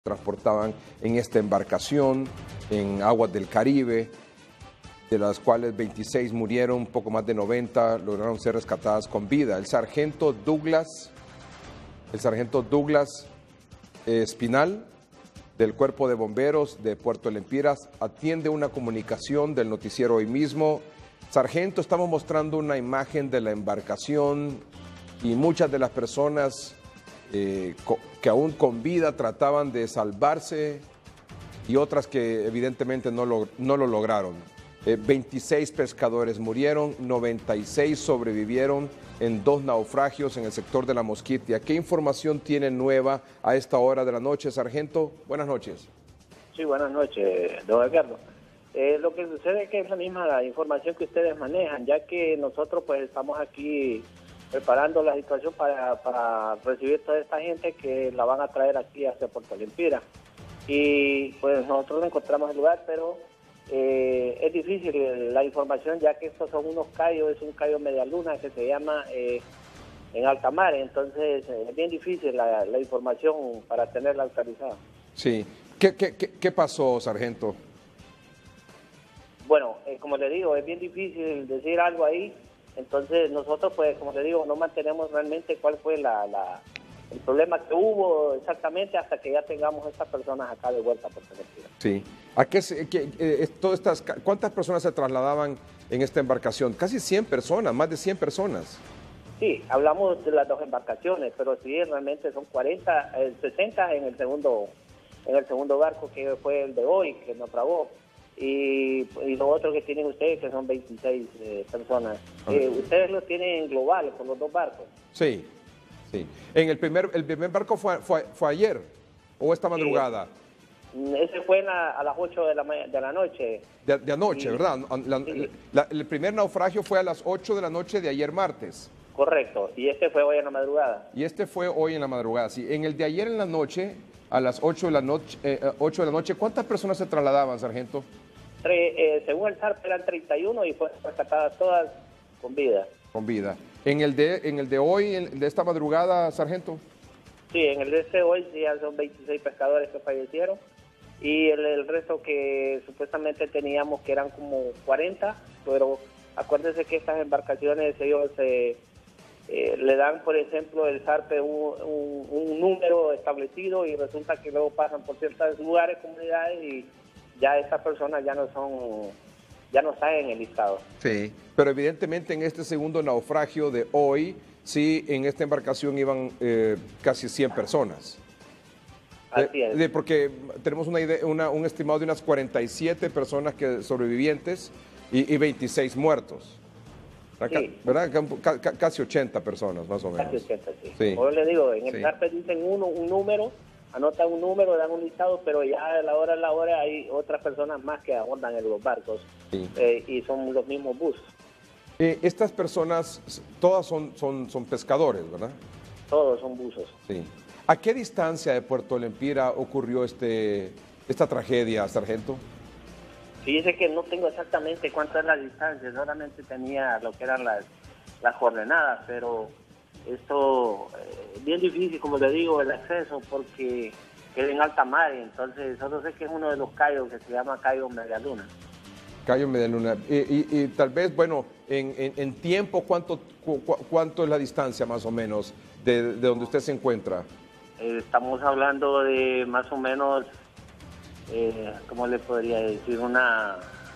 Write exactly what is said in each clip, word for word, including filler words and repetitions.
transportaban en esta embarcación en aguas del Caribe, de las cuales veintiséis murieron, un poco más de noventa lograron ser rescatadas con vida. El sargento Douglas, el sargento Douglas eh, Espinal, del Cuerpo de Bomberos de Puerto Lempiras, atiende una comunicación del noticiero Hoy Mismo. Sargento, estamos mostrando una imagen de la embarcación y muchas de las personas eh, que aún con vida trataban de salvarse y otras que evidentemente no lo, no lo lograron. Eh, veintiséis pescadores murieron, noventa y seis sobrevivieron en dos naufragios en el sector de La Mosquitia. ¿Qué información tiene nueva a esta hora de la noche, sargento? Buenas noches. Sí, buenas noches, don Edgardo. Eh, lo que sucede es que es la misma información que ustedes manejan, ya que nosotros pues estamos aquí preparando la situación para, para recibir toda esta gente que la van a traer aquí hacia Puerto Lempiras. Y pues nosotros encontramos el lugar, pero eh, es difícil la información, ya que estos son unos cayos, es un cayo media luna que se llama eh, en alta mar, entonces eh, es bien difícil la, la información para tenerla actualizada. Sí. ¿Qué, qué, qué, qué pasó, sargento? Bueno, eh, como le digo, es bien difícil decir algo ahí. Entonces nosotros, pues, como le digo, no mantenemos realmente cuál fue la, la, el problema que hubo exactamente hasta que ya tengamos estas personas acá de vuelta por Lempiras. Sí. ¿A qué, se, qué eh, todas estas, ¿Cuántas personas se trasladaban en esta embarcación? Casi cien personas, más de cien personas. Sí, hablamos de las dos embarcaciones, pero sí, realmente son cuarenta, eh, sesenta en el segundo, en el segundo barco, que fue el de hoy, que nos trabó. Y, y lo otro que tienen ustedes, que son veintiséis eh, personas. Eh, ustedes lo tienen en global, con los dos barcos. Sí, sí. En el primer, el primer barco fue, fue, fue ayer, o esta madrugada. Sí, ese fue la, a las ocho de la, de la noche. De, de anoche, sí. ¿verdad? La, sí. la, el primer naufragio fue a las ocho de la noche de ayer martes. Correcto, y este fue hoy en la madrugada. Y este fue hoy en la madrugada, sí. En el de ayer en la noche, a las ocho de la noche, eh, ocho de la noche, ¿cuántas personas se trasladaban, sargento? Tre, eh, según el S A R P eran treinta y uno y fueron rescatadas todas con vida. Con vida. ¿En el de, en el de hoy, en, de esta madrugada, sargento? Sí, en el de este hoy ya son veintiséis pescadores que fallecieron y el, el resto que supuestamente teníamos que eran como cuarenta, pero acuérdense que estas embarcaciones ellos eh, eh, le dan, por ejemplo, el S A R P un, un, un número establecido y resulta que luego pasan por ciertos lugares, comunidades y ya estas personas ya no son, ya no están en el listado. Sí, pero evidentemente en este segundo naufragio de hoy, sí, en esta embarcación iban eh, casi cien personas. Así de, es. De, porque tenemos una idea, una, un estimado de unas cuarenta y siete personas que, sobrevivientes y, y veintiséis muertos. Sí. ¿Verdad? C casi ochenta personas, más o menos. Casi ochenta, sí. Sí. Como le digo, en el sí. S A R P dicen uno, un número, anotan un número, dan un listado, pero ya a la hora a la hora hay otras personas más que abordan en los barcos sí. eh, y son los mismos buzos. Eh, estas personas, todas son, son, son pescadores, ¿verdad? Todos son buzos. Sí. ¿A qué distancia de Puerto Lempiras ocurrió este, esta tragedia, sargento? Fíjese que no tengo exactamente cuánto es la distancia, solamente tenía lo que eran las, las coordenadas, pero esto es eh, bien difícil, como le digo, el acceso porque queda en alta mar, entonces solo sé que es uno de los cayos que se llama Cayo Medialuna. Cayo Medialuna. Y, y, y tal vez, bueno, en, en, en tiempo, ¿cuánto, cu, ¿cuánto es la distancia más o menos de, de donde usted se encuentra? Eh, estamos hablando de más o menos, eh, ¿cómo le podría decir? Una...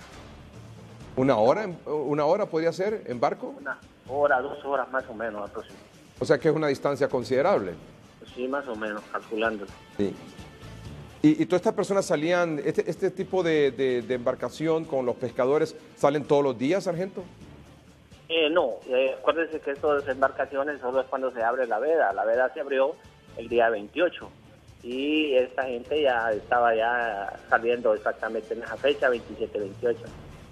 ¿Una hora? ¿Una hora podría ser en barco? Una hora, dos horas más o menos aproximadamente. O sea que es una distancia considerable. Sí, más o menos, calculando. Sí. ¿Y, y todas estas personas salían, este, este tipo de, de, de embarcación con los pescadores, salen todos los días, sargento? Eh, no, eh, acuérdense que estas embarcaciones solo es cuando se abre la veda. La veda se abrió el día veintiocho y esta gente ya estaba ya saliendo exactamente en esa fecha, veintisiete, veintiocho.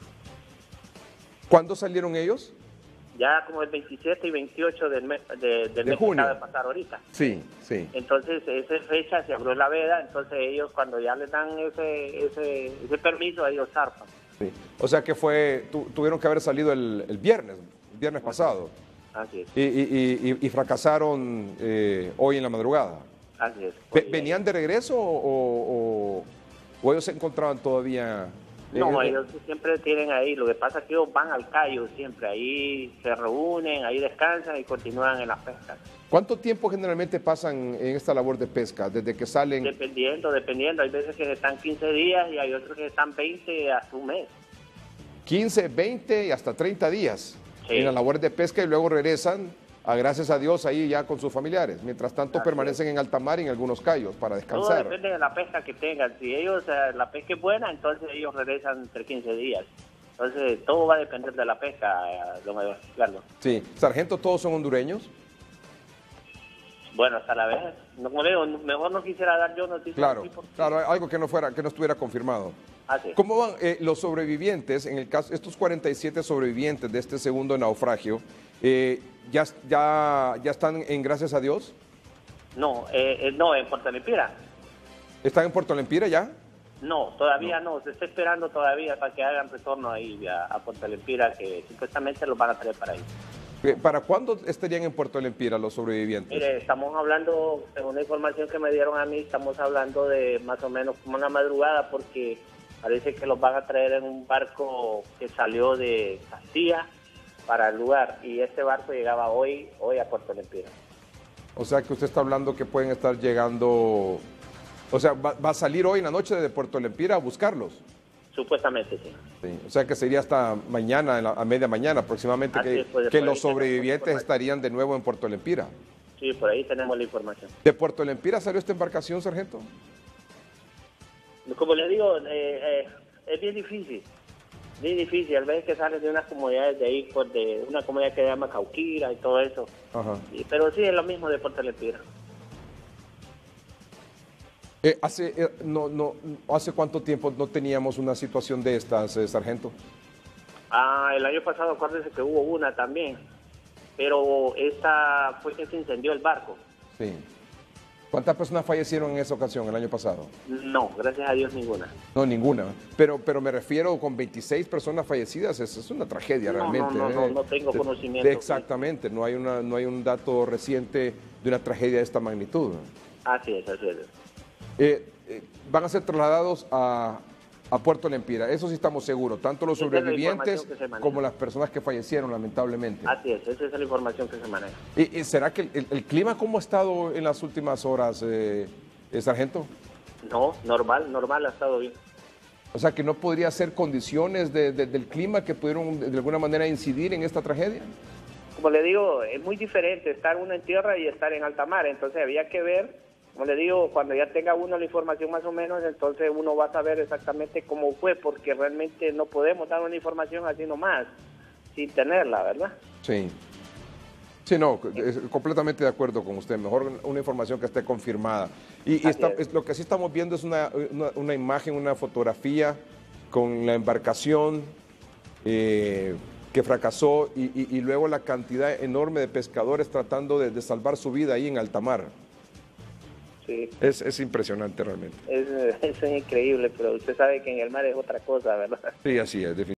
¿Cuándo salieron ellos? Ya como el veintisiete y veintiocho del mes, de, del de mes junio. que acaba de pasar ahorita. Sí, sí. Entonces, esa fecha se abrió la veda, entonces ellos cuando ya les dan ese, ese, ese permiso, ellos zarpan. Sí. O sea que fue, tu, tuvieron que haber salido el, el viernes, el viernes pasado. Así es. Y, y, y, y fracasaron eh, hoy en la madrugada. Así es. Ve- ¿Venían de regreso o, o, o ellos se encontraban todavía? No, eh, ellos siempre tienen ahí, lo que pasa es que ellos van al callo siempre, ahí se reúnen, ahí descansan y continúan en la pesca. ¿Cuánto tiempo generalmente pasan en esta labor de pesca? Desde que salen... Dependiendo, dependiendo, hay veces que están quince días y hay otros que están veinte hasta un mes. quince, veinte y hasta treinta días Sí. en la labor de pesca y luego regresan, a, gracias a Dios, ahí ya con sus familiares. Mientras tanto Así permanecen en alta mar y en algunos cayos para Todo descansar. depende de la pesca que tengan. Si ellos, eh, la pesca es buena, entonces ellos regresan entre quince días. Entonces todo va a depender de la pesca, eh, don Carlos. Sí. Sargento, ¿todos son hondureños? Bueno, hasta la vez, no, como le digo, mejor no quisiera dar yo noticias. Claro, así porque- claro, algo que no fuera, que no estuviera confirmado. Así es. ¿Cómo van eh, los sobrevivientes, en el caso, estos cuarenta y siete sobrevivientes de este segundo naufragio, eh, ya, ya, ya están en gracias a Dios? No, eh, eh, no, en Puerto Lempira. ¿Están en Puerto Lempira ya? No, todavía no. se está esperando todavía para que hagan retorno ahí a, a Puerto Lempira, que supuestamente los van a traer para ahí. Eh, ¿Para cuándo estarían en Puerto Lempira los sobrevivientes? Mire, estamos hablando, según la información que me dieron a mí, estamos hablando de más o menos como una madrugada, porque parece que los van a traer en un barco que salió de Castilla para el lugar, y este barco llegaba hoy, hoy a Puerto Lempira. O sea que usted está hablando que pueden estar llegando, o sea, va, va a salir hoy en la noche de Puerto Lempira a buscarlos. Supuestamente, sí. Sí, o sea que sería hasta mañana, en la- a media mañana aproximadamente, Así que, es, pues, que por los ahí tenemos sobrevivientes información. estarían de nuevo en Puerto Lempira. Sí, por ahí tenemos la información. ¿De Puerto Lempira salió esta embarcación, sargento? Como les digo, eh, eh, es bien difícil, bien difícil. Al veces que salen de unas comunidades de ahí, pues de una comunidad que se llama Cauquira y todo eso. Ajá. Y- pero sí es lo mismo de Puerto Lempira. Eh, hace, eh, no, no, ¿Hace cuánto tiempo no teníamos una situación de estas, eh, sargento? Ah, el año pasado acuérdense que hubo una también, pero esta fue que se incendió el barco. Sí. ¿Cuántas personas fallecieron en esa ocasión, el año pasado? No, gracias a Dios ninguna. No, ninguna. Pero, pero me refiero con veintiséis personas fallecidas, es, es una tragedia No, realmente. no, no, ¿eh? no, no tengo De- conocimiento. de- exactamente, no hay, una, no hay un dato reciente de una tragedia de esta magnitud. Así es, así es. Eh, eh, van a ser trasladados a, a Puerto Lempira, eso sí estamos seguros, tanto los Esa es la sobrevivientes información que se maneja. como las personas que fallecieron lamentablemente. Así es, esa es la información que se maneja. ¿Y, y será que el, el- el clima cómo ha estado en las últimas horas, eh, eh, sargento? No, normal, normal, ha estado bien. O sea, que no podría ser condiciones de- de- del clima que pudieron de alguna manera incidir en esta tragedia. Como le digo, es muy diferente estar uno en tierra y estar en alta mar, entonces había que ver, como le digo, cuando ya tenga uno la información más o menos, entonces uno va a saber exactamente cómo fue, porque realmente no podemos dar una información así nomás, sin tenerla, ¿verdad? Sí. Sí, no, es- completamente de acuerdo con usted. Mejor una información que esté confirmada. Y, y Así está- es. es- lo que sí estamos viendo es una, una- una imagen, una fotografía con la embarcación eh, que fracasó y, y- y luego la cantidad enorme de pescadores tratando de, de salvar su vida ahí en alta mar. Sí, Es, es impresionante realmente. es, es increíble, pero usted sabe que en el mar es otra cosa, ¿verdad? Sí, así es, definitivamente.